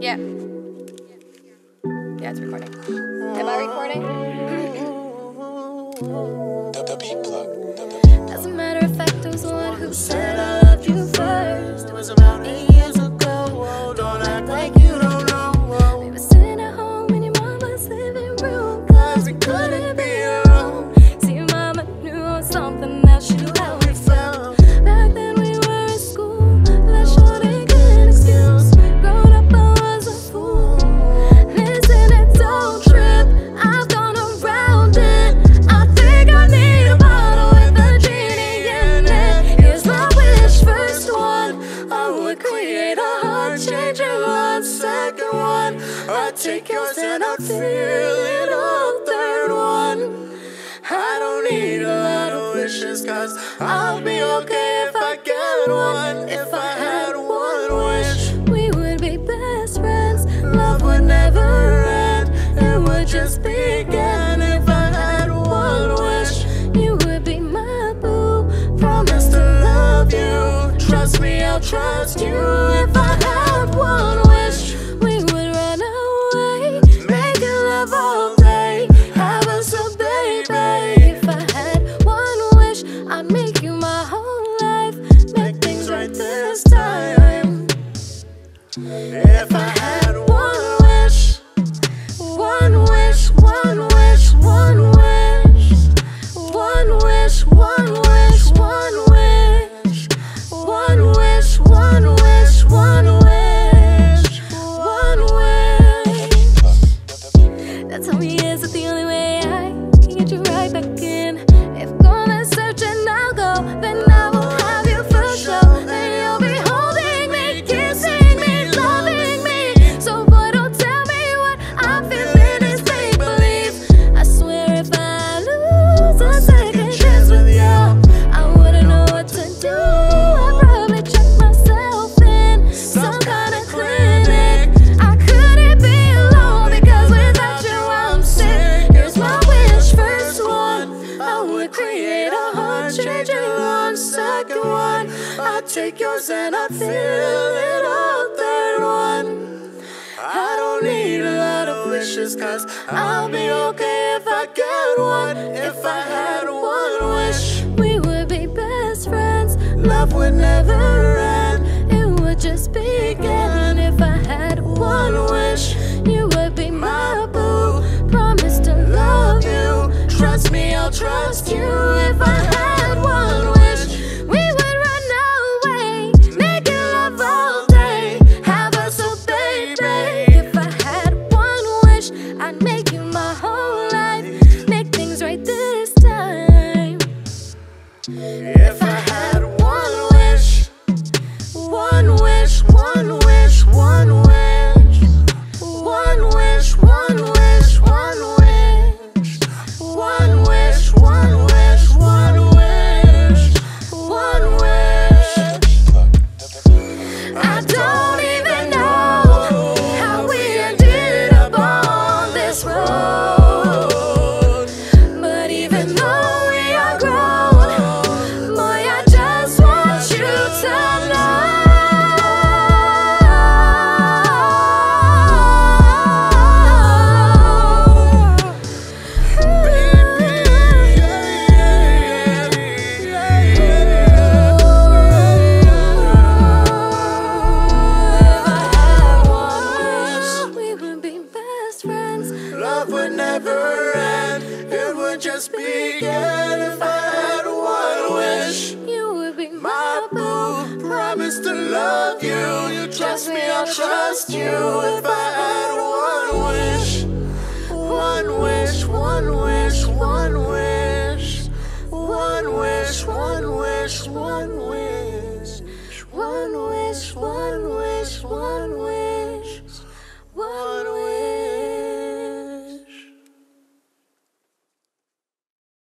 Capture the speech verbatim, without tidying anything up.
Yeah. Yeah, it's recording. Am I recording? The beat plug. As a matter of fact, I was the one who said I loved you first. It was about eight years ago. Don't act like you don't know. We were sitting at home in your mama's living room, cause we couldn't be alone. See, your mama knew something that she knew how we felt. Back then we were in school, but that sure didn't get an excuse. Grown up, I was a fool. Listen, it don't trip, I've gone around it. I think I need a bottle with a genie in it. Here's my wish, first one. I would create a heart-changing one. Second one, I'd take yours and I'd feel it all. Third one, I don't need a lot of wishes, cause I'll be okay if I get one. If I had one wish, we would be best friends. Love would never end, it would just begin. If I had one wish, you would be my boo. Promise to love you, trust me, I'll trust you. If I had one wish, we would run away, making love all day, have us a baby. If I had one wish, I'd make you my whole life, make things right this time. If I had one wish, one wish, one wish, one wish, one wish, one wish, one wish, one wish, one wish, one wish, one wish. Now tell me, is it the only way I can get you right back in? If gonna search and I'll go, then I will have you for sure. Then you'll be holding me, kissing me, loving me. So boy, don't tell me what I'm feeling is make believe. I swear if I lose a second chance with you, I wouldn't know what to do. I'd probably check myself in some kind of clinic. I couldn't be alone because without you I'm sick. Here's my wish, first one, I would create a heart-changing one. Second one, I'd take yours and I'd feel it all. Third one, I don't need a lot of wishes, cause I'll be okay if I get one. If I had one wish, we would be best friends. Love would never end, it would just begin. If I had one wish, you would be my boo. Promise to love you, trust me, I'll trust you. If I had one wish, we would run away, making love all day, have us a baby. If I had one wish, I'd make you my whole life, make things right this time. If I had one wish, one wish, one wish, one wish, one wish, one wish, one wish, one wish, one wish, one wish, one wish. I don't even know how we ended up on this road, but even though we are grown, boy, I just want you to know. Love would never end, it would just begin. If I had one wish, you would be my boo. Promise to love you, you trust me, I'll trust you. If I had one wish, one wish, one wish, one wish, one wish, one wish, one wish.